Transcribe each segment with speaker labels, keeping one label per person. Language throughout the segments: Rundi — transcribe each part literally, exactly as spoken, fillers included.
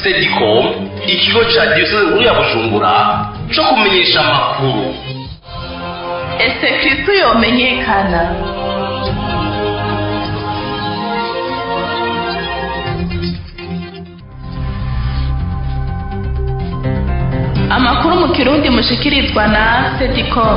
Speaker 1: Sedicom, ikigo ca Diocese nkuru ya Bujumbura co kumenyesha amakuru.
Speaker 2: Ese Kristo yomenyekana? Amakuru mu Kirundi mushikirizwa na Sedicom.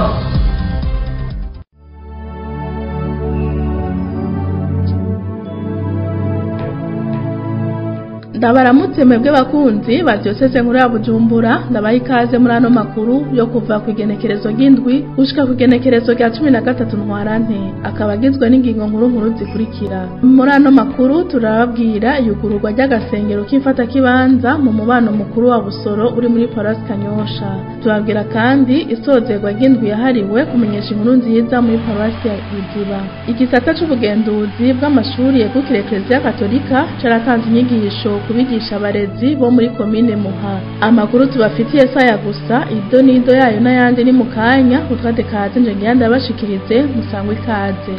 Speaker 2: Ndabaramutse mwebwe bakunzi ba Diocese nkuru ya Bujumbura, ndabaha ikaze muri ano makuru yo kuva ku igenekerezo ry'indwi gushika ku igenekerezo rya cumi na gatatu ntwarante, akaba agizwe n'ingingo nkuru nkuru zikurikira. Muri ano makuru turababwira iyugururwa ry'agasengero k'imfata kibanza mu mubano mukuru wa Busoro uri muri Paroisse Kanyosha. Tubabwira kandi isozerwa ry'indwi yahariwe kumenyesha inkuru nziza muri Paroisse ya Ruziba. Igisata c'ubugenduzi bw'amashuri yegukira Eklezia Katolika caratanze inyigisho kubigisha abarezi bo muri komine Muha. Amakuru tubafitiye saya gusa, ido nido yayo n'ayandi ni mu kanya, utwade kaze nje ngenda bashikirize musangwe ikaze.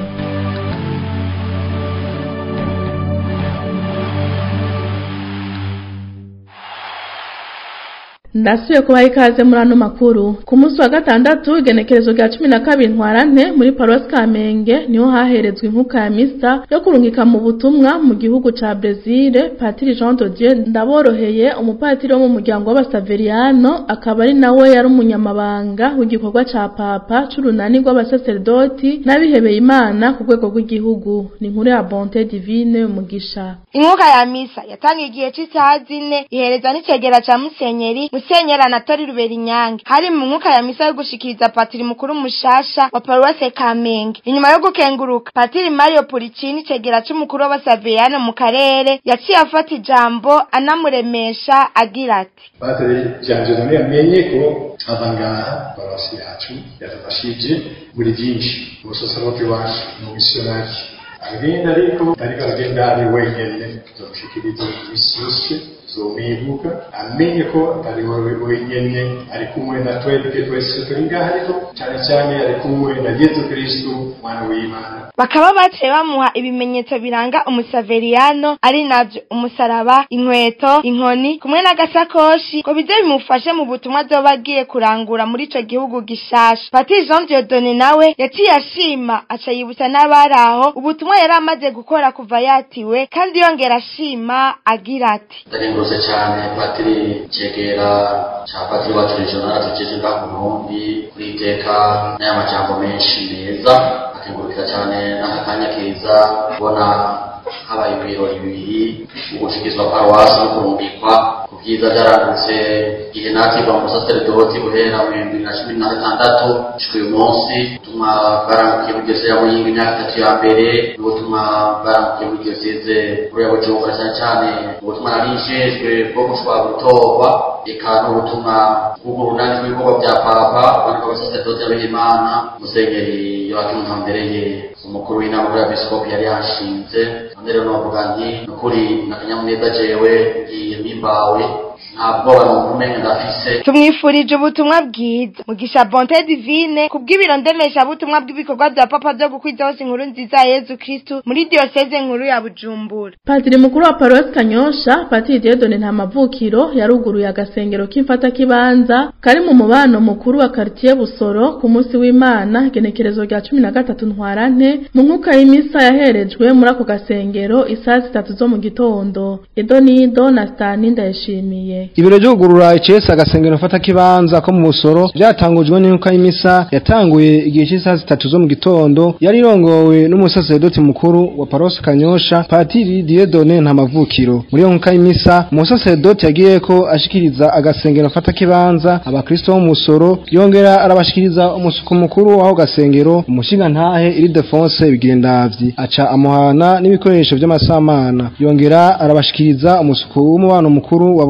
Speaker 2: Ndasuye kubaha ikaze muri ano makuru. Ku munsi wa gatandatu igenekerezo rya cumi na kabiri ntwarante muri Paroisse Kamenge niho haherezwe inkuka ya misa yo kurungika mu butumwa mu gihugu ca Brazil Patiri Jean de Dieu Ndaboroheye, umupatiri wo mu muryango w'abasaveriano, akaba ari nawe yari umunyamabanga w'igikorwa ca Papa c'urunani rw'abasaserdoti n'abihebeye Imana ku rwego rw'igihugu. Ni inkuru ya Bonté Divine Umugisha.
Speaker 3: Inkuka ya misa yatangiye igihe c'isaha zine ihereza n'icegera ca Musenyeri Musenyeri Anatori Ruberinyange. Hari mu nkuka ya misa yo gushikiriza patiri mukuru mushasha wa Paroisse Kamenge. Inyuma yo gukenguruka, Patiri Mario Pulicini cegera c'umukuru w'abasaveriano mu karere yaciye afata ijambo anamuremesha agira ati:
Speaker 4: Patiri Jean yamenye ko abangaha Paroisse yacu yadufashije muri byinshi, ubusosoroke wacu mu missionari agenda ariko ariko agenda ari wenyene tuzomushikiriza imisi yose zomibuka amenye ko atari wowe wenyene, ari kumwe na twebwe twese turi ngaha, ariko cyane cyane ari kumwe na Yesu Kristo mwana w'Imana.
Speaker 3: Bakaba baciye bamuha ibimenyetso biranga umusaveriano ari navyo umusaraba, inkweto, inkoni kumwe n'agasakoshi ko bize bimufashe mu butumwa azobagiye kurangura muri ico gihugu gishasha. Patiri Jean Dieudonné nawe yaciye ashima aca yibutsa n'abaraho ubutumwa yari amaze gukora kuva yatiwe, kandi yongera ashima agira ati:
Speaker 5: Ndengurutse cyane Patiri cegera ca Patiri wacu regional tujeje ngaho mu Burundi kuri iteka n'aya majambo menshi meza, akengurukira cyane n'akanya keza kubona habaye ibirori bibiri ugushikizwa Paroisse no kurumbikwa ku byiza byarandutse igihe nakiva mu saserdoti guhera mu bibiri na cumi na gatandatu uyu munsi. Tuma barangukiye mu Diocese ya Muyinga imyaka itatu ya mbere, n'ubutuma barangukiye mu Diocese kuri ya Bujumbura cyane cyane ubutuma nari njejwe bwo gushobora gutorwa, eka n'ubutuma bw'urunani rw'ibikorwa bya Papa ubona ko abasaserdoti b'Imana Musenyeri Yoakim Ntambereye umukuru w'inama y'abepiskopi yari yashinze. Rero novuga nti nukuri nakanyamuneza jewe ngiye mimbawe, ntabwo bamumenye ndafise.
Speaker 3: Tumwifurije ubutumwa bwiza Mugisha Bonté Divine kubw'ibiro ndemesha butumwa bw'ibikorwa bya Papa byo gukwiza hose inkuru nziza ya Yesu Kristo muri Diocese nkuru ya Bujumbura.
Speaker 2: Patiri mukuru wa Paroisse Kanyosha Patiri Dieudonné Ntamavukiro yaruguruye agasengero k'imfata kibanza kari mu mubano mukuru wa quartier Busoro ku munsi w'Imana igenekerezo rya cumi na gatatu ntwarante mu nkuka y'imisa yaherejwe muri ako gasengero isaha zitatu zo mu gitondo. Edo nido na Stani Ndayishimiye.
Speaker 6: Ibiro byo kugurura icesa agasengero mfata kibanza ko mu Busoro byatangujwe n'inkuka y'imisa yatanguye igihe cy'isaha zitatu zo mu gitondo, yari irongowe n'umusaserdoti mukuru wa Paroisse Kanyosha Patiri Dieudonné Ntamavukiro. Muri iyo nkuka y'imisa umusaserdoti yagiye ko ashikiriza agasengero mfata kibanza abakristo bo mu Busoro, yongera arabashikiriza umusuku mukuru w'aho gasengero umushinga ntahe Ildefonse Bigendavyi, aca amuhana n'ibikoresho by'amasamana, yongera arabashikiriza umusuku w'umubano mukuru wa Busoro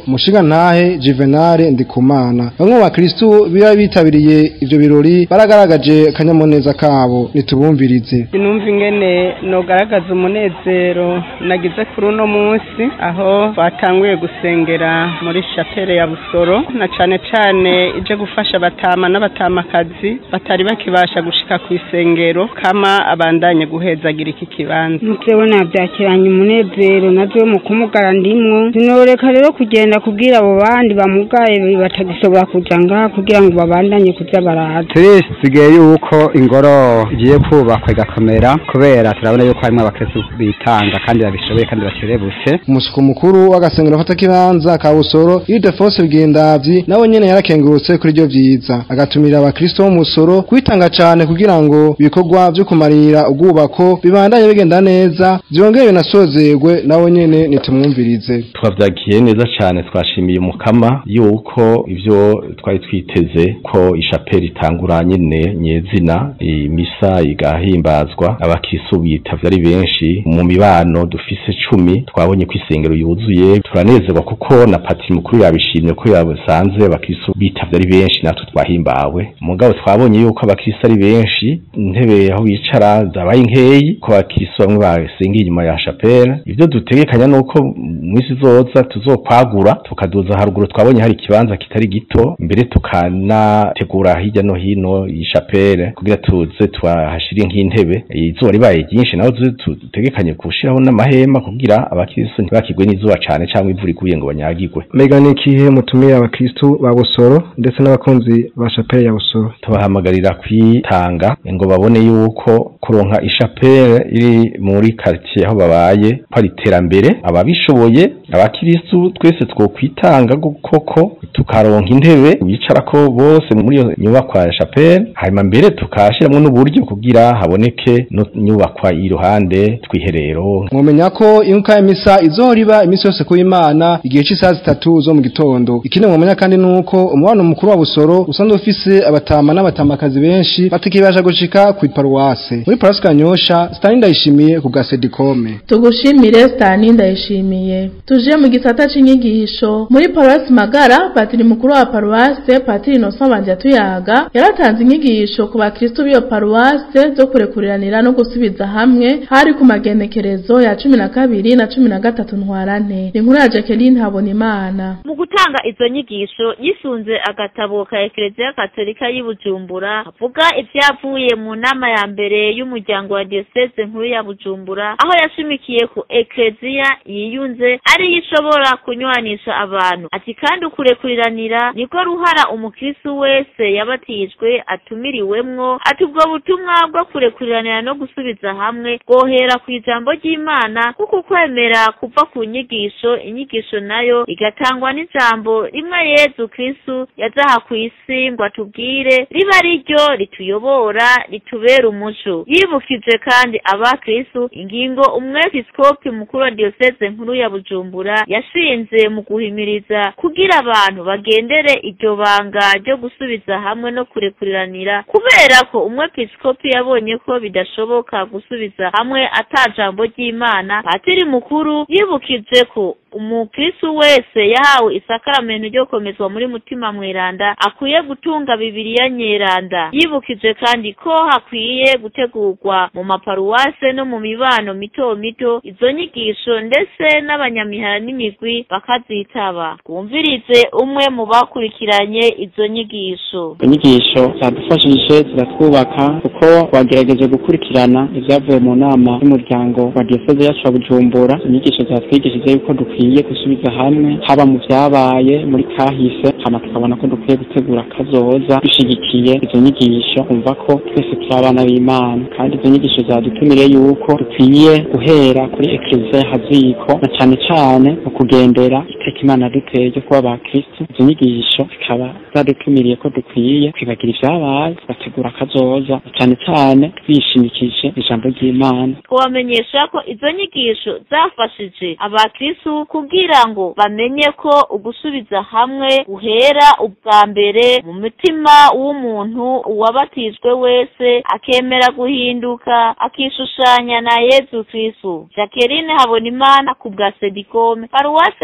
Speaker 6: Mushigantahe Juvenal Ndikumana. Bamwe mu bakristu biba bitabiriye ivyo birori baragaragaje akanyamuneza kabo, nitubumvirize.
Speaker 7: Sinumva ingene nogaragaza umunezero nagize kuri uno munsi aho batanguye gusengera muri chapelle ya Busoro, na cane cane ije gufasha batama n'abatamakazi batari bakibasha gushika ku isengero kama abandanye guhezagira iki kibanza.
Speaker 8: Mutewe navyakiranye umunezero navyo mu kumugara ndimwo, sinoreka rero kugenda kubwira abo bandi bamugaye batagisobora kuja ngaha kugira ngo babandanye kuza baraza.
Speaker 9: Turisigaye yuko ingoro igiye kubakwa igakomera kubera turabona yuko harimo abakristo bitanga kandi babishoboye kandi bakerebutse.
Speaker 6: Umusuku mukuru w'agasengero fata kibanza ka Busoro Ildefonse Bwindavyi nawe nyene yarakengurutse kuri ryo vyiza, agatumira abakristo bo mu Busoro kwitanga cane kugira ngo ibikorwa vyo kumarira ubwubako bibandanye bigenda neza vyongere binasozerwe, nawe nyene nitumwumvirize.
Speaker 10: Twavyakiye neza cane, twashimiye umukama yuko ivyo twari twiteze ko ishapeli itangura nyene nyezina imisa igahimbazwa, abakristo bitavye ari benshi mu mibano dufise cumi, twabonye ko isengero yuzuye, turanezerwa kuko na patiri mukuru yabishimye ko yasanze abakristo bitavye ari benshi, natwe twahimbawe. Mugabo twabonye yuko abakristo ari benshi, intebe aho bicara zabaye inkeyi ko abakristo bamwe basengiye inyuma ya chapelle. Ivyo dutegekanya nuko mwisi zoza tuzokwagura tukaduza haruguru, twabonye hari ikibanza kitari gito, mbere tukanategura hirya no hino y'ishapelle kugira tuze twahashira nk'intebe. Izuba ribaye ryinshi naho dutegekanye kushiraho n'amahema kugira abakristo ntibakigwe n'izuba cane cyangwa imvura iguye ngo banyagirwe.
Speaker 6: Mega nikihe mutumira abakristo ba Busoro ndetse n'abakunzi ba chapelle ya Busoro?
Speaker 10: Tubahamagarira kwitanga ngo babone yuko kuronka ishapelle iri muri quartier aho babaye pari terambere, ababishoboye abakristo twese twokwitanga koko tukaronka intebe bicarako bose muri iyo nyubakwa ya chapelle, hanyuma mbere tukashiramo n'uburyo kugira haboneke no nyubakwa iruhande twiherero.
Speaker 6: Mwomenya ko inka y'imisa izoriba imisi yose ku Imana igihe cy'isaha zitatu zo mu gitondo. Ikindi mwomenya kandi nuko umubano mukuru wa Busoro usanzwe ufise abatama n'abatamakazi benshi batikibasha gushika ku paruwase. Muri Paruwase Kanyosha, Stani Ndayishimiye ku Gasedikome.
Speaker 2: Tugushimire Stani Ndayishimiye. Tuje mu gisata c'inyigisho muri Paruwase Magara, patiri mukuru wa paruwase Patiri Innocent Banjatuyaga yaratanze inyigisho ku bakristo b'iyo paruwase zo kurekuriranira no gusubiza hamwe hari ku magenekerezo ya cumi na kabiri na cumi na gatatu ntwarante. Inkuru ya Jacqueline Habonimana.
Speaker 11: Mu gutanga izo nyigisho yisunze agatabo ka Eklezia Katolika y'i Bujumbura avuga ivyavuye mu nama ya mbere y'umuryango wa diocese nkuru ya Bujumbura, aho yashimikiye ku Eklezia yiyunze ari yishobora kunywanisha abantu. Ati kandi ukurekuriranira niko ruhara umukristo wese yabatijwe atumiriwemwo. Ati ubwo butumwa bwo kurekuriranira no gusubiza hamwe bwohera ku ijambo ry'Imana, kuko kwemera kuva ku nyigisho, inyigisho nayo igatangwa n'ijambo rimwe Yezu Kristo yazaha ku isi ngo atubwire, riba riryo rituyobora ritubera umuco. Yibukije kandi abakristo ingingo umwepiskopi mukuru wa diocese nkuru ya Bujumbura yashinze mu guhimiriza kugira abantu bagendere iryo banga ryo gusubiza hamwe no kurekuriranira, kubera ko umwepiskopi yabonye ko bidashoboka gusubiza hamwe atajambo ry'Imana. Patiri mukuru yibukije ko umukristo wese yahawe isakaramento ryo komezwa muri mutima mweranda akwiye gutunga Bibiliya nyeranda. Yibukije kandi ko hakwiye gutegurwa mu maparuwase no mu mibano mito mito izo nyigisho, ndetse n'abanyamihara n'imigwi bakazitaba. Twumvirize umwe mu bakurikiranye izo nyigisho.
Speaker 12: Inyigisho zadufashije ziratwubaka kuko twagerageje gukurikirana ivyavuye mu nama y'umuryango wa diocese yacu wa Bujumbura. Inyigisho zatwigishije yuko dukwiye gusubiza hamwe haba mu vyabaye muri kahise, hama tukabona ko dukwiye gutegura kazoza dushigikiye izo nyigisho, kumva ko twese turi abana b'Imana. Kandi izo nyigisho zadutumire yuko dukwiye guhera kuri Eklezia haziko, na cane cane mu kugendera iteka Imana duteye ryo kuba abakristo. Izo nyigisho zikaba zadutumiriye ko dukwiye kwibagira ivyabaye tugategura kazoza, cane cane twishimikije ijambo ry'Imana.
Speaker 11: Twamenyesha ko izo nyigisho zafashije abakristo kugira ngo bamenye ko ugusubiza hamwe uhera ubwa mbere mu mutima w'umuntu uwabatijwe wese akemera guhinduka akishushanya na Yezu Kristo. Jacqueline Habonimana ku Gasedikome, Paruwase Magara.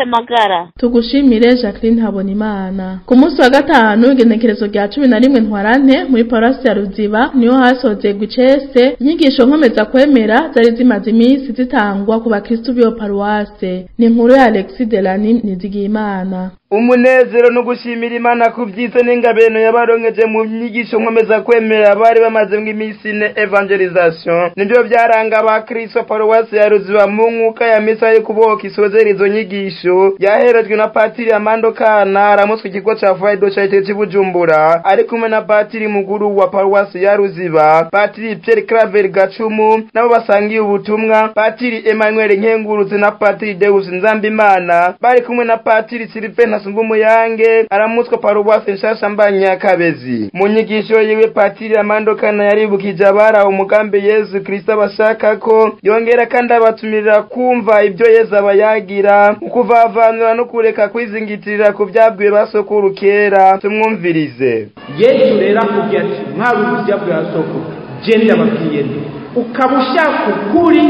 Speaker 11: Ngagara.
Speaker 2: Tugushimire Jacqueline Habonimana. Ku munsi wa gatanu igenekerezo rya cumi na rimwe ntwarante muri Paruwasi ya Ruziba niho hasozerwa icese inyigisho nkomeza kwemera zari zimaze iminsi zitangwa ku bakristo b'iyo paruwase. Ni inkuru ya Alexis Delani Nizigiyimana.
Speaker 13: Umunezero no gushimira Imana ku byiza n'ingabeno yabaronkeje mu nyigisho nkomeza kwemera bari bamaze mu iminsi ne evangelization nibyo byaranga abakristo paruwasi ya Ruziba mu mwuka ya misa yo kuboka isozera izo nyigisho yaherejwe na Patiri Amando Kana aramuswe ikigo ca Faido Charite cy'Ibujumbura ari kumwe na Patiri muguru wa paruwasi ya Ruziba Patiri Pierre Claver Gacumu nabo basangiye ubutumwa Patiri Emmanuel Nkenguruze na Patiri Deus Nzambimana bari kumwe na Patiri Sylvain Sungumuyange aramutswa paruwasi nshasha mbanya Kabezi. Mu nyigisho yiwe Patiri Amando Kana yaribukije abara umugambi Yesu Kristo bashaka ko yongera kandi abatumirira kumva ibyo Yesu abayagira ukuvavanura no kureka kwizingitirira ku byabwiwe basokuru kera. Tumwumvirize.
Speaker 14: Yesu rero akubwira ati mwabuze ibyabwiwe basokuru je ndababwiye ukabushaka ukuri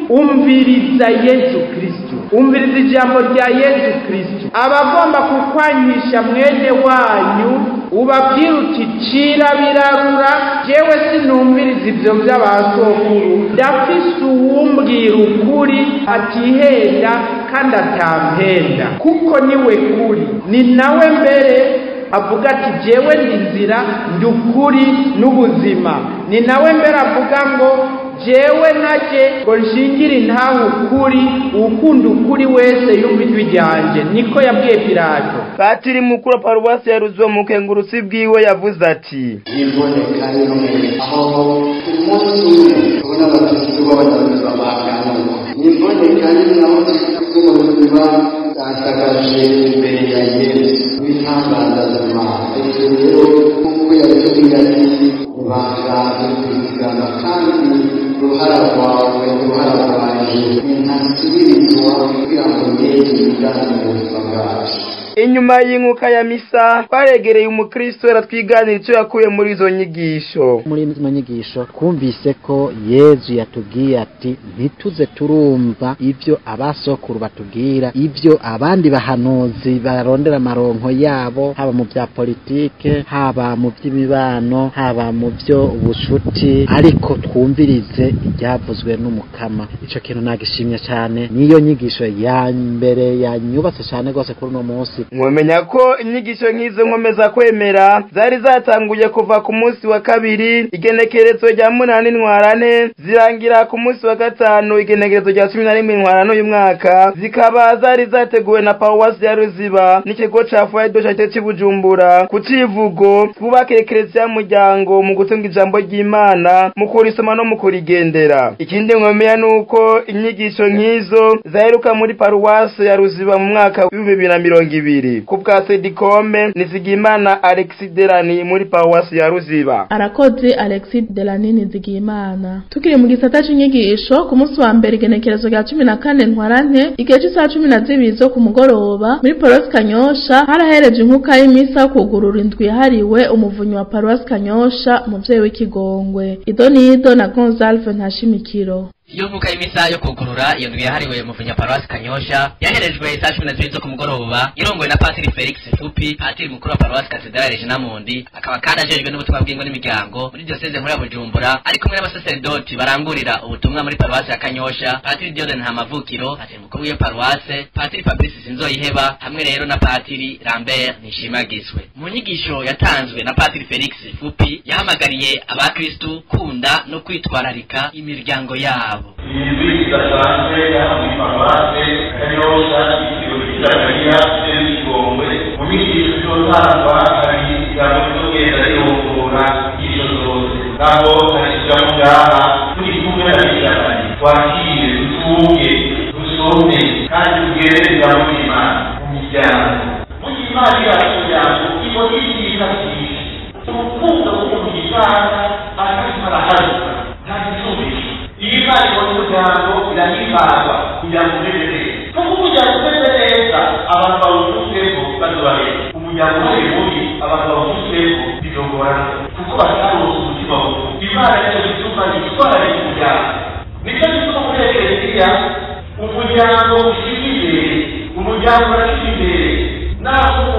Speaker 14: umviriza Yesu Kristo, umviriza ijambo rya Yesu Kristo. Abagomba kukwanyisha mwene wanyu ubabwira uti cira birarura jewe sinumviriza ibyo by'abasokuru ndafise uwumbwira ukuri atihenda kandi atampenda kuko niwe kuri ni nawe mbere avuga ati jewe ndi nzira ndi ukuri n'ubuzima ni nawe mbere avuga ngo jewe naje ngo nshingire ntaho ukuri ukunda ukuri wese yumva ijwi ryanje niko yabwiye Pilato.
Speaker 13: Patiri mukuru wa paruwasi ya Ruziba mu kengurusi bwiwe yavuze ati
Speaker 15: niboneka rero aho umunsi ubona abatutsi b'abanyarwanda bahangana niboneka rero aho tuba mu Ruziba atagaje imbere ya Yesu w'itangaza z'Imana rero kuko yabitubwira ati ubanga kwizigama kandi uruhara rwawe uruhara rwanjye ntasubirizwa kugira ngo ngende ibijyanye mu buzima bwacu.
Speaker 13: Inyuma y'inkuka ya misa twaregereye umukristo yaratwiganira icyo yakuye muri izo nyigisho.
Speaker 16: Muri izo nyigisho twumvise ko Yesu yatubwiye ati ntituze turumva ibyo abasokuru batubwira ibyo abandi bahanuzi barondera amaronko yabo haba mu bya politike haba mu by'imibano haba mu byo ubushuti ariko twumvirize ibyavuzwe n'umukama. Ico kintu nagishimye cyane niyo nyigisho ya mbere yanyubatse cyane gose kuri no munsi.
Speaker 13: Mwemenya ko inyigisho nk'izo nkomeza kwemera zari zatanguye kuva ku munsi wa kabiri igenekerezo rya munani ntwarane zirangira ku munsi wa gatanu igenekerezo rya cumi na rimwe ntwarane uyu mwaka zikaba zari zateguwe na paruwasi ya Ruziba n'ikigo ca Faido Charite cy'Ibujumbura ku civugo twubake eklezia y'umuryango mu gutunga ijambo ry'Imana mu kurisoma no mu kurigendera. Ikindi mwemenya nuko inyigisho nk'izo zaheruka muri paruwasi ya Ruziba mu mwaka wa bibiri na mirongo ibiri. Kubwa Sedikome Nizigiyimana Alexis Delani muri paruwasi ya Ruziba.
Speaker 2: Arakoze Alexis Delani Nizigiyimana. Tukiri mu gisata c'inyigisho ku munsi wa mbere igenekerezo rya cumi na kane ntwarante igihe cy'isaha cumi na zibiri zo ku mugoroba muri paruwasi Kanyosha harahereje inkuka y'imisa kugurura indwi yahariwe umuvunyi wa paruwasi Kanyosha umuvyeyi w'ikigongwe. Idonido na Gonzalve Ntashimikiro.
Speaker 17: Iyo nkuka y'imisa yo kugurura iyo ndwi yahariwe umuvunyi wa paruwasi Kanyosha yaherejwe saa cumi na zibiri zo ku mugoroba irongowe na Patiri Felix Fupi Patiri mukuru wa paruwasi Katedrale Regina Mundi akaba kandi ajejwe n'ubutumwa bw'ingo n'imiryango muri diocese nkuru ya Bujumbura ari kumwe n'abasaserdoti barangurira ubutumwa muri paruwasi ya Kanyosha Patiri Diodene Ntamavukiro Patiri mukuru w'iyo paruwase Patiri Fabrice Sinzoyiheba hamwe rero na Patiri Lambert Nishimagiswe. Mu nyigisho yatanzwe na Patiri Felix Fupi yahamagariye abakristu kunda no kwitwararika imiryango yabo.
Speaker 18: Ibi bidasanzwe muri paruwase Kanyosha ikirori cy'Akariya cy'Ikigongwe mu nyigisho zotangwa hari ijambo ry'ugenda rihugura inyigisho zose naho harishyiramo ngaha turi kumwe na bishakanye twakire dutunge dusome kandi tugere ijambo ry'Imana mu miryango mu Imana irashobora ibona ibyifashisha urukundo rwo mu Imana ariko arahaza nta gisubizo. Iyi Imana ibona umuryango irahimbarwa kugira ngo umeze neza kuko umuryango umeze neza abantu bawuvuzeho bazobareba umuryango umeze mubi abantu bawuvuzeho bizogorana kuko bataronse umutima wuko. Imana nicyo gituma yitwararika umuryango nicyo gituma muri eklezia umuryango ushyira imbere umuryango urashyira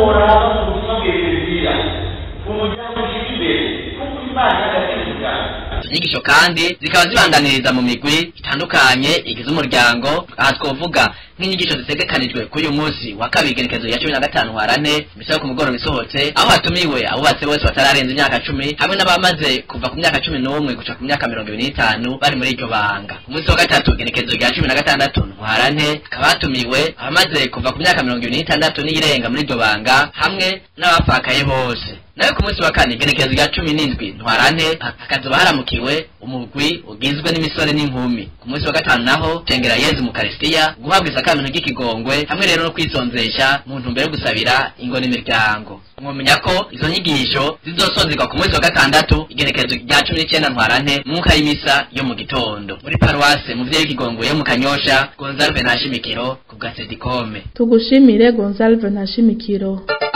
Speaker 18: boraba mu butumwa bw'Eklezia umuryango ushika imbere kuko Imana yagakiza.
Speaker 17: Inyigisho kandi zikaba zibandaniriza mu migwi itandukanye igize umuryango, aha twovuga nk'inyigisho zitegekanijwe kuri uyu munsi wa kabiri igenekerezo ya cumi na gatanu Ntwarante misa yo ku mugoroba isohotse, aho hatumiwe abubatse bose batararenza imyaka cumi hamwe n'abamaze kuva ku myaka cumi n'umwe guca ku myaka mirongo ibiri n'itanu bari muri iryo banga. Umunsi wa gatatu igenekerezo rya cumi na gatandatu Ntwarante hakaba hatumiwe abamaze kuva ku myaka mirongo ibiri n'itandatu n'iyirenga muri iryo banga hamwe n'abapfakaye bose. Nayo ku munsi wa kane igenekerezo rya cumi n'indwi Ntwarante hakazoba haramukiwe umugwi ugizwe n'imisore n'inkumi. Ku munsi wa gatanu naho tengera Yezu mu Karistia, guhabwa isakamento ry'ikigongwe hamwe rero no kwisonzesha mu ntumbero yo gusabira ingo n'imiryango. Mwomenya ko izo nyigisho zizosonzerwa ku munsi wa gatandatu igenekerezo rya cumi n'icenda Ntwarante mu mwuka y'imisa yo mu gitondo muri paruwase muvyeyi w'ikigongwe yo mu Kanyosha. Gonzalve Ntashimikiro ku bwa Sedikome.
Speaker 2: Tugushimire Gonzalve Ntashimikiro.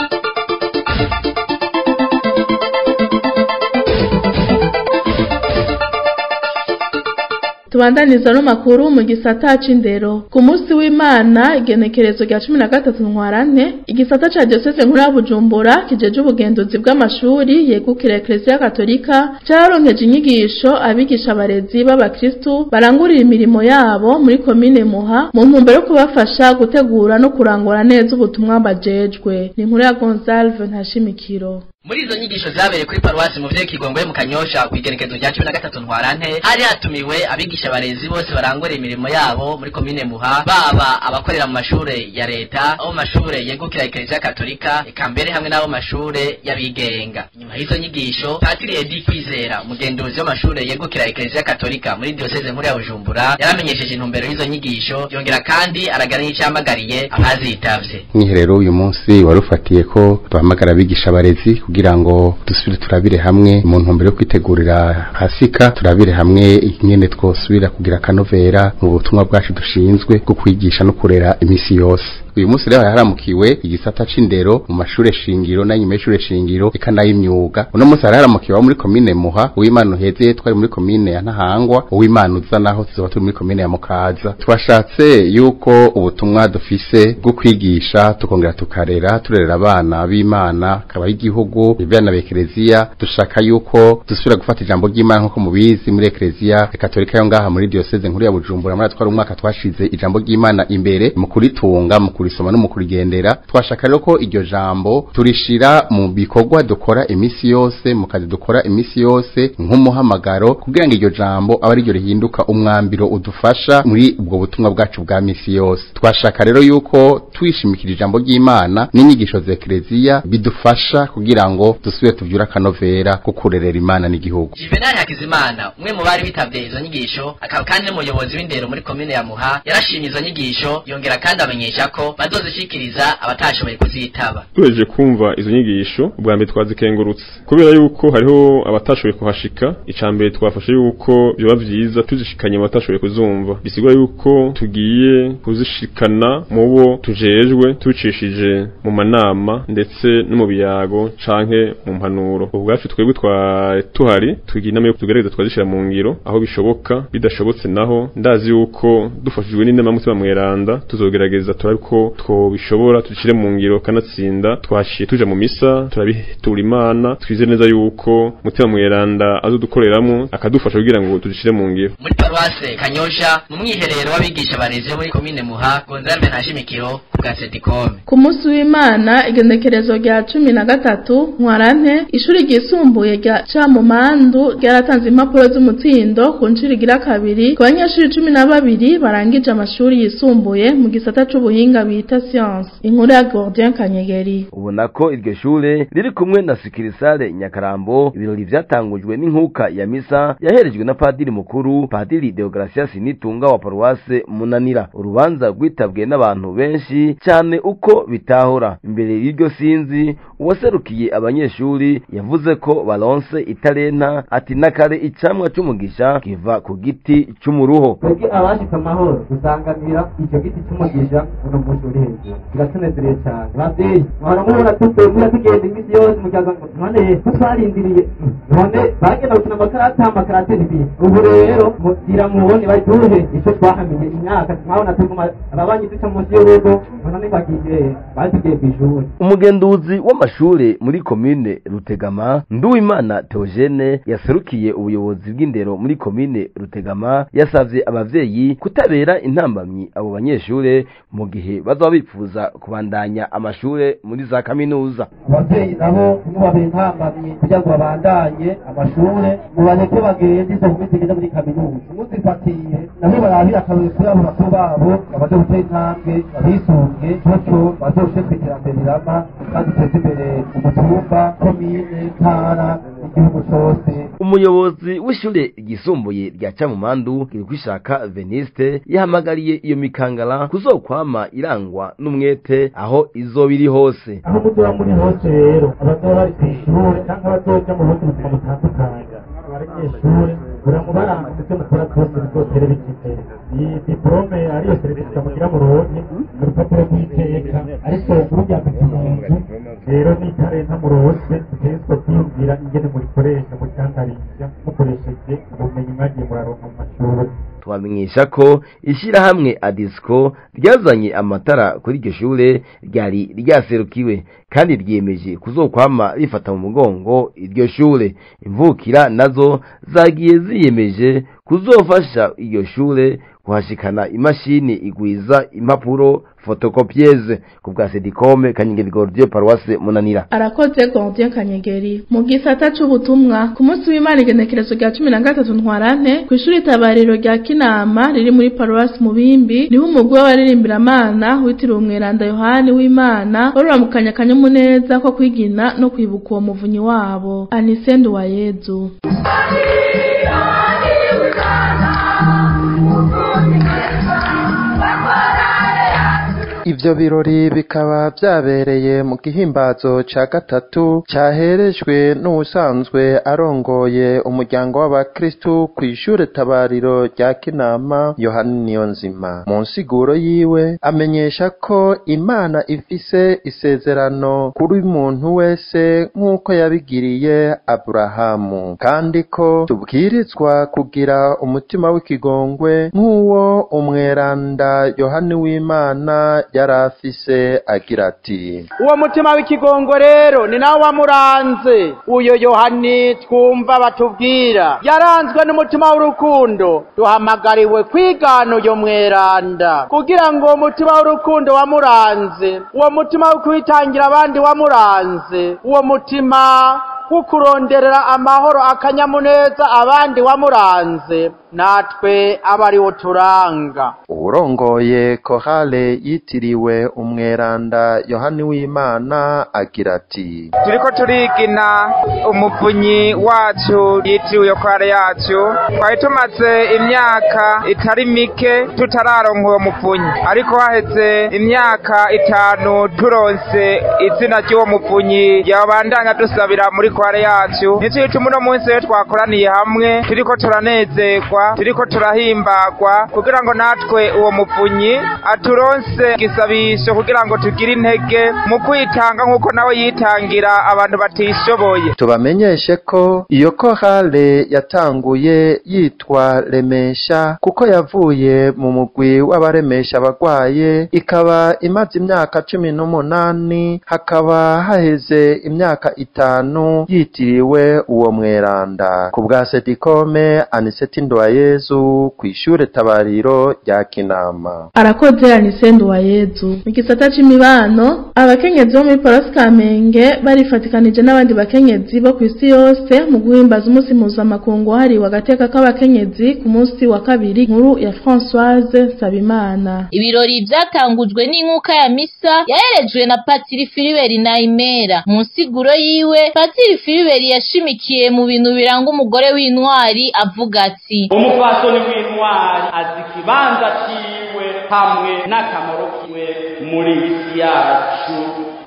Speaker 2: Tubandaniza no makuru mu gisata c'indero. Ku munsi w'Imana igenekerezo rya cumi na gatatu Ntwarante, igisata ca Diocese nkuru ya Bujumbura kijeje ubugenduzi bw'amashuri yegukira Eklezia Katolika cyaronkeje inyigisho abigisha abarezi b'abakristu barangurira imirimo yabo muri komine Muha mu ntumbero yo kubafasha gutegura no kurangura neza ubutumwa bajejwe. Ni inkuru ya Gonzalve Ntashimikiro.
Speaker 17: Muri izo nyigisho zabereye kuri paruwasi mu vyeyi kigongwe mu Kanyosha ku igenekerezo rya cumi na gatatu Ntwarante, hari hatumiwe abigisha abarezi bose barangura imirimo yabo muri komine Muha, baba abakorera mu mashure ya leta, abo mashure yegukira Eklezia Katolika, eka mbere hamwe n'abo mashure y'abigenga. Nyuma y'izo nyigisho, Patiri Edi Kwizera, umugenduzi w'amashure yegukira Eklezia Katolika muri Diocese nkuru ya Bujumbura, yaramenyesheje intumbero y'izo nyigisho, yongera kandi aragana n'icamagariye abazitavye.
Speaker 19: Mwiherero uyu munsi warufatiye ko duhamagara abigisha abarezi kugira ngo dusubire turabire hamwe mu ntumbero yo kwitegurira Pasika, turabire hamwe ingene twosubira kugira kanovera mu butumwa bwacu dushinzwe bwo kwigisha no kurera imisi yose. Uyu munsi rero haramukiwe igisata c'indero mu mashure shingiro na nyuma y'ishure shingiro eka n'imyuga. Uno munsi haramukiwe muri komine Muha, uw'Imana heze twari muri komine ya Ntahangwa, uw'Imana uza naho tuzoba turi muri komine ya Mukaza. Twashatse yuko ubutumwa dufise bwo kwigisha tukongera tukarera turerera abana b'Imana kaba y'igihugu ibana b'Eklezia, dushaka yuko dusubira gufata ijambo ry'Imana nko mubizi muri Eklezia Katolika yo ngaha muri Diocese nkuru ya Bujumbura. Muri twari umwaka twashize ijambo ry'Imana imbere mu kuritunga mu kurisoma no mu kurigendera. Twashaka rero ko iryo jambo turishira mu bikorwa dukora imisi yose, mu kazi dukora imisi yose nk'umuhamagaro, kugira ngo iryo jambo aba ari ryo rihinduka umwambiro udufasha muri ubwo butumwa bwacu bwa misi yose. Twashaka rero yuko twishimikira ijambo ry'Imana n'inyigisho za Eklezia bidufasha kugira ngo dusubire tuvyura kanovera ko kurerera Imana n'igihugu.
Speaker 17: Juvenal Hakizimana, umwe mu bari bitavye izo nyigisho, akaba kandi n'umuyobozi w'indero muri komine ya Muha, yarashimye izo nyigisho, yongera kandi amenyesha ko bazozishikiriza abatashoboye kuzitaba.
Speaker 20: Tureje kumva izo nyigisho ubwa mbere twazikengurutse kubera yuko hariho abatashoboye kuhashika. Icambere twafashe yuko byo bavyiza tuzishikanye abatashoboye kuzumva, bisigura yuko tugiye kuzishikana mu bo tujejwe tubicishije mu manama ndetse no mu biyago canke mu mpanuro. Ubwacu twebwe twa tuhari tugira inama yo tugerageza twazishira mu ngiro aho bishoboka, bidashobotse naho ndazi yuko dufashijwe n'inama mutima mweranda tuzogerageza turabiko twobishobora tushire mu ngiro kanatsinda. Twashiye tuja mu misa turabitura Imana, twize neza yuko mutima mweranda azodukoreramo akadufasha kugira ngo tuzishire mu ngiro.
Speaker 17: Muri paruwase Kanyosha mu mwiherero w'abigisha bareze muri komine Muha, Gonzalve Ntashimikiro ku bwa Sedikome.
Speaker 2: Ku munsi w'Imana igenekerezo rya cumi na gatatu Ntwarante, ishuri ryisumbuye rya Camumandu ryaratanze impapuro z'umutsindo ku nshuro igira kabiri ku banyeshuri cumi na babiri barangije amashuri yisumbuye mu gisata c'ubuhinga bita science. Inkuru ya Gordien Kanyegeri.
Speaker 21: Ubona ko iryo shure riri kumwe na Sikirisale Nyakarambo. Ibirori vyatangujwe n'inkuka ya misa yaherejwe na padiri mukuru Padiri Deogracias Nitunga wa paruwase Munanira. Urubanza rwitabwe n'abantu benshi cyane uko bitahora. Imbere y'iryo sinzi uwaserukiye abanyeshuri yavuze ko baronse itarenta ati nakare icamwa c'umugisha kiva ku giti c'umuruho.
Speaker 1: Twebwe abashika amahoro dusanganira ico giti c'umugisha uno munsi uri hejuru biratunezereye cyane. Bavyeyi mwara mubona tutembera tugenda imisi yose mukaza ngo none tutwarindiriye none bagenda gukina amakarata amakarate n'ibi ubu rero mugira mubone baduhe ico twahamenye imyaka mwabona tuguma ababanyi duca munsi y'urugo none bagiye bagiye kw'ishuri.
Speaker 21: Umugenduzi w'amashure muri komine Rutegama Nduwimana Theogene yaserukiye ubuyobozi bw'indero muri komine Rutegama yasavye abavyeyi kutabera intambamyi abo banyeshure mu gihe bazaba bifuza kubandanya amashure muri za kaminuza.
Speaker 1: Abavyeyi nabo mubabera intambamyi kugira ngo babandanye amashure mubareke bagende izo kumizigenda muri kaminuza muzifatiye nabo barabira akaruye kuri abo bakuru babo babaje gutera intambwe babisunge gutyo bazoshe kw'iterambere rirama kandi teze imbere umutumba komine ntara igihugu cose.
Speaker 21: Umuyobozi w'ishure ryisumbuye rya Camumandu Kirikwishaka Veniste yahamagariye iyo mikangara kuzokwama irangwa n'umwete aho izoba iri hose.
Speaker 1: Aho muzoba muri hose rero abazoba bari kw'ishure canke abazoja mu bundi buzima butandukanye abanyeshure buramubaranga ivyo mukora twose bizotere bikitera. Iyi diplome ariyo serivisi mugira mu ruhonye urupapuro rw'iteka ariko burya kukimuntu rero n'itarenta murose tutezwe kwiyumvira ingene murikoresha mucandarisha mukoresheje ubumenyi mwagiye muraronka mu mashuri.
Speaker 21: Twamenyesha ko ishirahamwe Adisco ryazanye amatara kuri iryo shure ryari ryaserukiwe kandi ryemeje kuzokwama rifata mu mugongo iryo shure. Imvukira nazo zagiye ziyemeje kuzofasha iryo shure kuhashikana imashini igwiza impapuro fotokopieze ku bwa Sedicome Kanyengeri Gordier Paroisse Munanira.
Speaker 2: Arakoze Gordier Kanyengeri. Mu gisata c'ubutumwa ku munsi w'Imana igenekerezo rya cumi na gatatu ntwarante kw'ishuri tabariro rya Kinama riri muri Paroisse Mubimbi niho umugwi w'abaririmbira witiriwe umweranda Yohani w'Imana baruramukanya akanyamuneza ko kwigina no kwibuka uwo muvunyi wabo Anise Nduwayezu.
Speaker 22: Ivyo birori bikaba vyabereye mu gihimbazo ca gatatu caherejwe n'usanzwe arongoye umuryango w'abakristu kw'ishure tabariro rya Kinama Yohani Niyonzima. Mu nsiguro yiwe amenyesha ko Imana ifise isezerano kuri muntu wese nk'uko yabigiriye Aburahamu, kandi ko tubwirizwa kugira umutima w'ikigongwe nk'uwo umweranda Yohani w'Imana yarafise agira ati
Speaker 23: uwo mutima w'ikigongo rero ni nawe wamuranze uyo Yohani twumva batubwira yaranzwe n'umutima w'urukundo. Duhamagariwe kwigana uyo mweranda kugira ngo uwo mutima w'urukundo wamuranze, uwo mutima wo kwitangira abandi wamuranze, uwo mutima kukuronderera amahoro akanyamuneza abandi wamuranze natwe abari wo turanga.
Speaker 22: Urongoye korale yitiriwe umweranda Yohani w'Imana agira ati
Speaker 24: turiko turigina umuvunyi wacu yitiriwe korale yacu twari tumaze imyaka itari mike tutararonka uwo muvunyi, ariko haheze imyaka itanu turonse izina ry'uwo muvunyi yabandanya dusabira muri korale yacu. Nico gituma uno munsi rero twakoraniye hamwe turiko turanezerwa turiko turahimbagwa kugira ngo natwe uwo muvunyi aturonse igisabisho kugira ngo tugire intege mu kwitanga nk'uko nawe yitangira abantu batishoboye.
Speaker 22: Tubamenyeshe ko iyo korale yatanguye yitwa Remesha kuko yavuye mu mugwi w'abaremesha abagwaye, ikaba imaze imyaka cumi n'umunani, hakaba haheze imyaka itanu yitiriwe uwo mweranda. Ku bwa Sedicome Aniseti Nduwayezu kw'ishure tabariro rya Kinama.
Speaker 2: Arakoze Anise Nduwayezu. Mu gisata c'imibano abakenyezi bo muri Paroisse Kamenge barifatikanije n'abandi bakenyezi bo kw'isi yose mu guhimbaza umunsi mpuzamakungu wahariwe agateka k'abakenyezi ku munsi wa kabiri. Nkuru ya Françoise Sabimana.
Speaker 25: Ibirori vyatangujwe n'inkuka ya misa yaherejwe na Patiri Filiberi Naimera. Mu nsiguro yiwe Patiri Filiberi yashimikiye mu bintu biranga umugore w'intwari avuga ati
Speaker 26: umupfasoni w'intwari azi ikibanza ciwe hamwe n'akamaro kiwe muri isi yacu.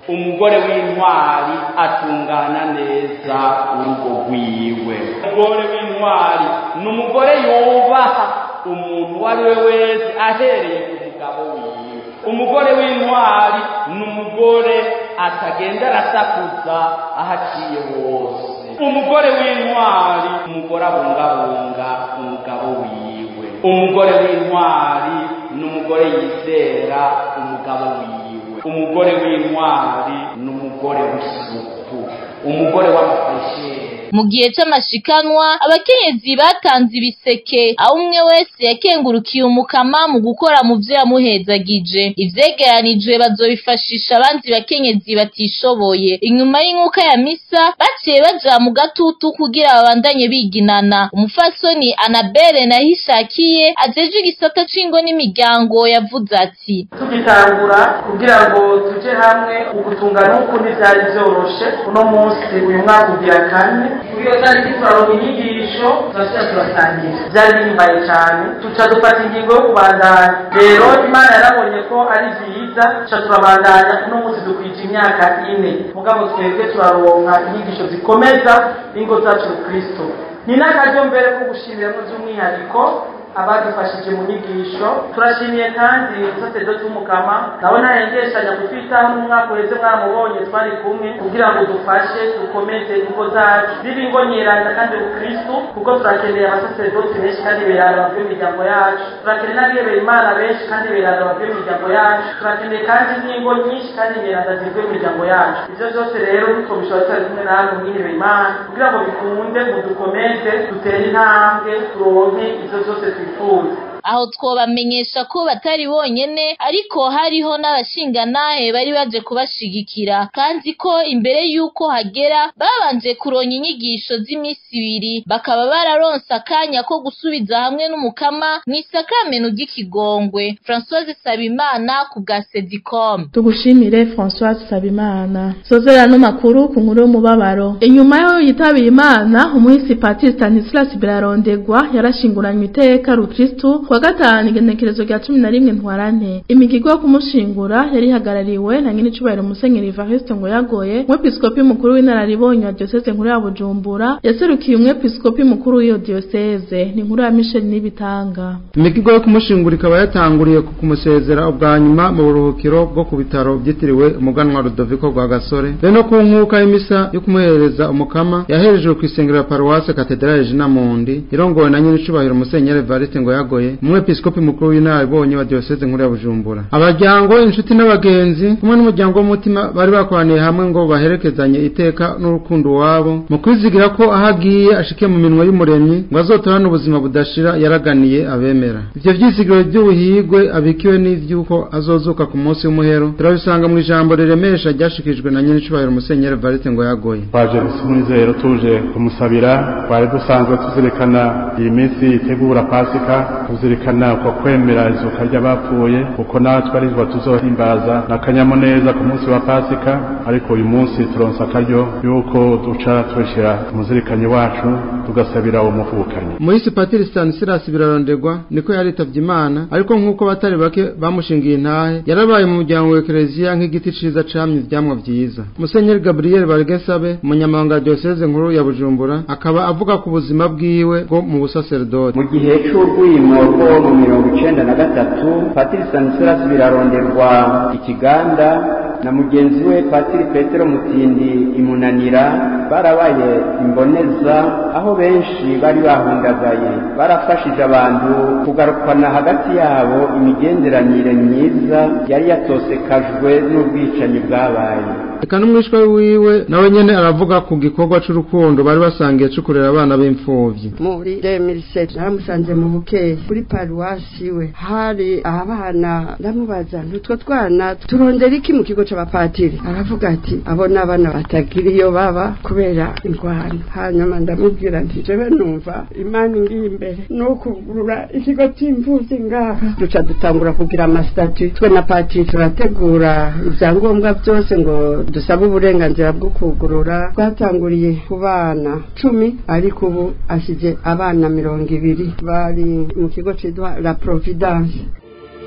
Speaker 26: umugore w'intwari atungana neza urugo rwiwe. Umugore w'intwari ni umugore yubaha umuntu uwo ari we wese ahereye ku mugabo wiwe. Umugore w'intwari ni umugore atagenda arasakuza aho aciye hose. Umugore w'intwari umugore abungabunga umugabo wiwe. Umugore w'intwari ni umugore yizera umugabo wiwe. Umugore w'intwari ni umugore w'isuku, umugore w'amafasheri.
Speaker 25: Mu gihe c'amashikanwa abakenyezi batanze ibiseke, aho umwe wese yakengurukiye umukama mu gukora mu vyo yamuhezagije. Ivyegeranijwe bazobifashisha abandi bakenyezi batishoboye. Inyuma y'inkuka ya misa baciye baja mu gatutu kugira babandanye biginana. Umufasoni Anabelle Nahishakiye ajejwe igisata c'ingo n'imiryango yavuze ati:
Speaker 3: tugitangura kugira ngo tuje hamwe ugutunga nuko ntivyari vyoroshe. Uno munsi uyu mwaka ugira kane kugira cyari kitwaronka inyigisho turashya turasangira. Byari bimbaye cyane tuca dufata ingingo yo kubandanya. Rero Imana yarabonye ko ari byiza tuca turabandanya. Uno munsi dukwije imyaka ine mugabo twebwe turaronka inyigisho zikomeza ingo zacu Kristo. Ni n'akaryo mbere ko gushimira mu by'umwihariko abadufashije mu nyigisho. Turashimiye kandi umusaseredoti w'umukama nawe ntarengeshanya kutwitaho n'umwaka uheze mwaramubonye twari kumwe kugira ngo dufashe dukomeze ingo zacu bibe ingo nyeranda kandi ubukristu, kuko turakeneye abasaseredoti benshi kandi beranda bavuye mu miryango yacu. Turakeneye n'abihebeye Imana benshi kandi beranda bavuye mu miryango yacu. Turakeneye kandi n'ingo nyinshi kandi nyeranda zivuye mu miryango yacu. Ivyo vyose rero nitwo bishobora twari kumwe namwe mwihebeye Imana kugira ngo bikunde ngo dukomeze dutere intambwe turonke ivyo vyose twifuza.
Speaker 25: Aho twobamenyesha ko batari bonyene, ariko hariho n'abashinganahe bari baje kubashigikira, kandi ko imbere yuko hagera babanje kuronka inyigisho z'imisi ibiri, bakaba bararonse akanya ko gusubiza hamwe n'umukama mw'isakameno ry'ikigongwe. Françoise Sabimana ku bwa Sedicom.
Speaker 2: Tugushimire Françoise Sabimana. Sozera no makuru ku nkuru y'umubabaro. Inyuma yo yitabiye Imana, umuhisi Patiri Stanislas Birarondegwa yarashinguranywe iteka rukristo kwa gatanu igenekerezo rya cumi na rimwe ntwarante. Imigigo yo kumushingura yari hagarariwe na nyine cubahiro Musenyeri Evariste Ngoyagoye, umwepiskopi mukuru w'inararibonye wa diocese nkuru ya Bujumbura, yaserukiye umwepiskopi mukuru w'iyo diocese. Ni nkuru ya Michel Nibitanga.
Speaker 4: Imigigo yo kumushingura ikaba yatanguriye ku kumusezera ubwa nyuma mu buruhukiro bwo ku bitaro byitiriwe umuganwa Rudoviko rwa Gasore, beno ku nkuka y'imisa yo kumuhereza umukama yaherejwe ku isengero ya Paroisse Cathedrale Jinamundi irongowe na nyine cubahiro Musenyeri Evariste Ngoyagoye, umwepiskopi mukuru w'inararibonye wa diocese nkuru ya Bujumbura. Abajyango, inshuti n'abagenzi kumwe n'umuryango w'umutima bari bakoraniye hamwe ngo baherekezanye iteka n'urukundo wabo mu kwizigira ko ahagiye ashike mu minwe y'umuremyi ngo azotorana ubuzima budashira. Yaraganiye abemera ivyo vyizigiro by'ubuhigwe abikiwe n'ivyuko azozuka ku munsi w'umuhero. Turabisanga mu ijambo riremesha ryashikijwe na nyine cubahiro Musenyeri Evariste Ngoyagoye.
Speaker 5: Twaje gusumunizero tuje kumusabira, twari dusanzwe tuzirikana iyi minsi itegura Pasika, tuzirikana uko kwemera izuka ry'abapfuye, kuko natwe ari twa tuzohimbaza n'akanyamuneza ku munsi wa Pasika. Ariko uyu munsi turonsa akaryo yuko duca twishira umuzirikanyi wacu tugasabira umuvukanyi.
Speaker 4: Muhisi Patiri Stanislas Birarondegwa niko yaritavye Imana, ariko nk'uko batari bake bamushingiye intahe yarabaye mu muryango wa Eklezia nk'igiti ciza camye ivyamwa vyiza. Musenyeri Gabriel Bargesabe, umunyamabanga wa diocese nkuru ya Bujumbura, akaba avuga ku buzima bwiwe bwo mu busaseredoti.
Speaker 7: Mu gihe c'urwimo rwo mu mirongo icenda na gatatu, Patiri Stanislas Biraronderwa Ikiganda na mugenzi we Patiri Petero Mutindi Imunanira barabaye imboneza, aho benshi bari bahundagaye. Barafashije abantu kugarukana hagati yabo imigenderanire myiza yari yatosekajwe n'ubwicanyi bwabaye.
Speaker 4: Eka n'umwishwa wiwe nawe nyene aravuga ku gikorwa c'urukundo bari basangiye cyo kurera abana b'imfuvyi.
Speaker 8: Muri deux mille sept namusanze mu Bukeye kuri paruwasi we, hari abana ndamubaza ntutwo twana turondera iki mu kigo c'abapatiri. Aravuga ati abona abana batagira iyo baba kubera ingwano. Hanyuma ndamubwira nti jewe numva Imana ngiye imbere no kugurura ikigo c'imfuvyi ngaha. Duca dutangura kugira amasitati twe na patiri, turategura ivyangombwa byose ngo dusaba uburenganzira bwo kugurura. Twatanguriye ku bana cumi ariko ubu ashije abana mirongo ibiri bari mu kigo cyitwa La Providence.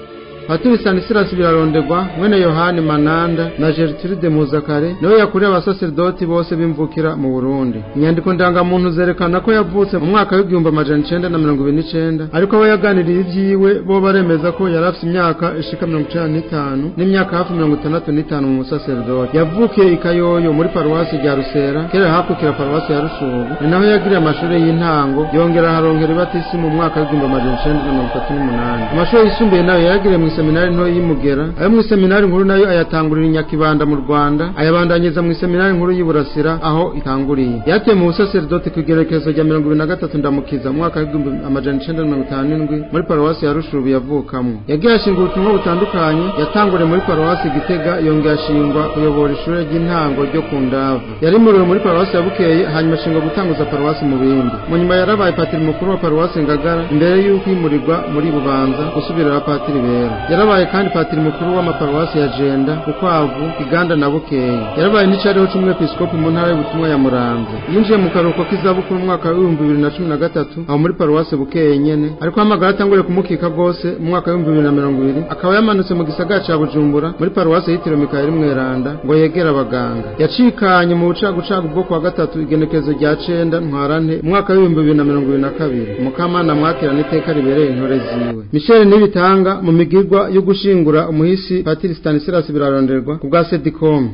Speaker 4: Patiri Stanislas Biraronderwa mwene Yohani Mananda na Gertrude Muzakare niwe yakuriye abasaserdoti bose bimvukira mu Burundi. Inyandiko ndangamuntu zerekana ko yavutse mu mwaka w'igihumbi amajana icenda na mirongo ibiri n'icenda, ariko abo yaganiriye ivyiwe bo baremeza ko yari afite imyaka ishika mirongo icenda n'itanu n'imyaka hafi mirongo itandatu n'itanu mu musaserdoti. Yavukiye i Kayoyo muri paruwasi rya Rusera, kera hakurikira paruwasi ya Rushubu, ni naho yagiriye amashuri y'intango, yongera harongera ibatisi mu mwaka w'igihumbi amajana icenda na mirongo itatu n'umunani. Amashuri yisumbuye nayo yagiriye mu seminari nto y'Imugera, ayo mu seminari nkuru nayo ayatangurira Nyakibanda mu Rwanda, ayabandanyeza mu seminari nkuru y'Iburasira aho itanguriye. Yateye mu busaserdoti ku igerekezo rya mirongo ibiri na gatatu ndamukiza mu mwaka w'igihumbi amajana icenda na mirongo itanu n'indwi muri paruwasi ya Rushubu yavukamwo. Yagiye ashinga ubutumwa butandukanye, yatanguriye muri paruwasi Gitega, yongera ashingwa kuyobora ishure ry'intango ryo ku Ndava. Yari muriwe muri paruwasi ya Bukeye, hanyuma ashinga gutanguza paruwasi mu Bindi. Mu nyuma yarabaye patiri mukuru wa paruwasi Ngagara imbere y'uko imurirwa muri Bubanza gusubirira patiri Bera. Yarabaye kandi patiri mukuru w'amaparuwasi ya Jenda, Ukwavu, Kiganda na Bukeye. Yarabaye n'icariho c'umwepiskopi mu ntara y'ubutumwa ya Muramvya. Yinjiye mu karuhuko k'izabukuru mu mwaka w'ibihumbi bibiri na cumi na gatatu aho muri paruwasi Bukeye nyene, ariko hamagara atanguriye kumukika gose mu mwaka w'ibihumbi bibiri na mirongo ibiri, akaba yamanutse mu gisagara ca Bujumbura muri paruwasi yitiriwe Mikaeli Mweranda ngo yegera abaganga. Yacikanye mu bucagucagu bwo kwa gatatu igenekezo rya cenda ntwarante mu mwaka w'ibihumbi bibiri na mirongo ibiri na kabiri. Mukamana mwakira n'iteka ribereye intore ziwe. Michel Nibitanga mu migirwa yo gushingura umuhisi Patiri Stanislas Biraronderwa ku bwa Sedicom.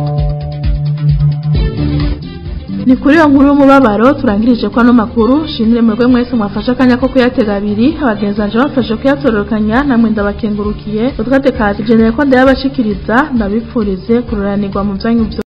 Speaker 2: Ni kuri iyo nkuru y'umubabaro turangirije kwa no makuru. Shimire mwebwe mwese mwafasha akanya ko kuyatega abiri, abagenzanje bafashe kuyatororokanya, namwe ndabakengurukiye. Utwate kazi jeneye ko ndayabashikiriza, ndabipfurize kururanirwa mu byanyu.